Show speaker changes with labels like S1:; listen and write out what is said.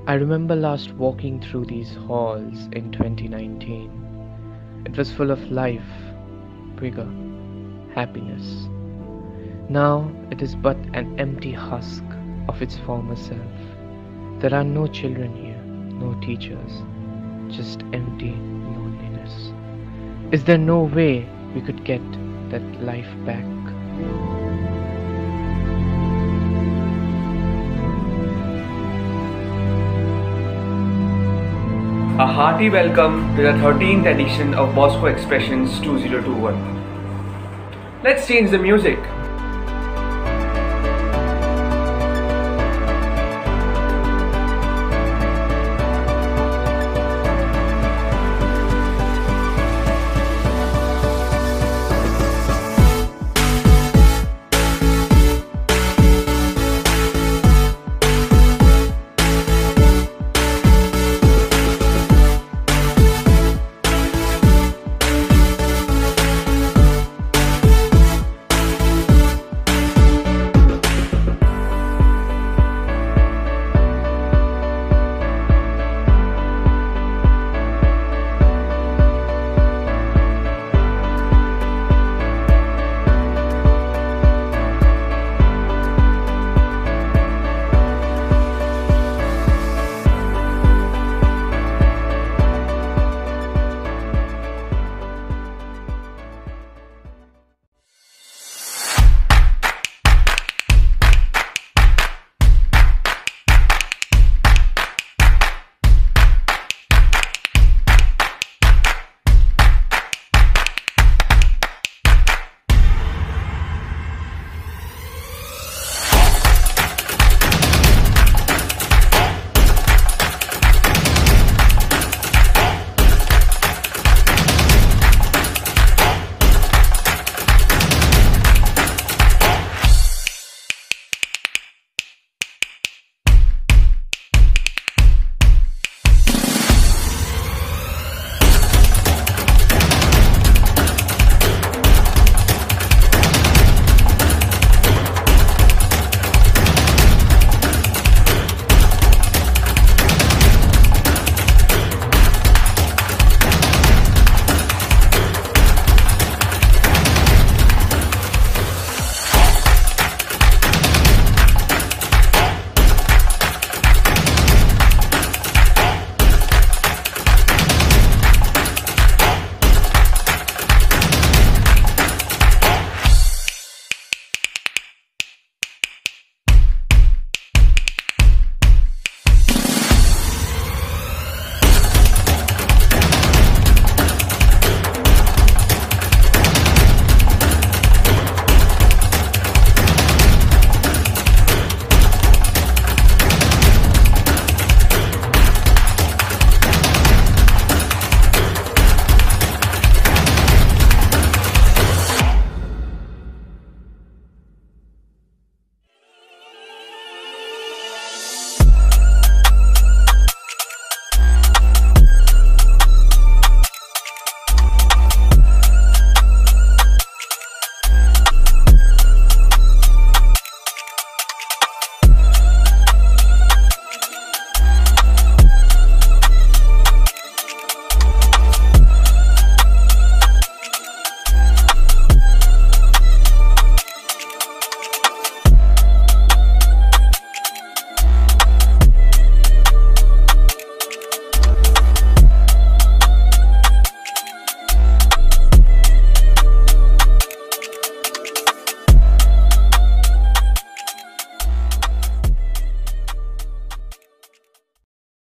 S1: I remember last walking through these halls in 2019. It was full of life, vigor, happiness. Now it is but an empty husk of its former self. There are no children here, no teachers, just empty loneliness. Is there no way we could get that life back?
S2: A hearty welcome to the 13th edition of Bosco XpreZnS'21. Let's change the music.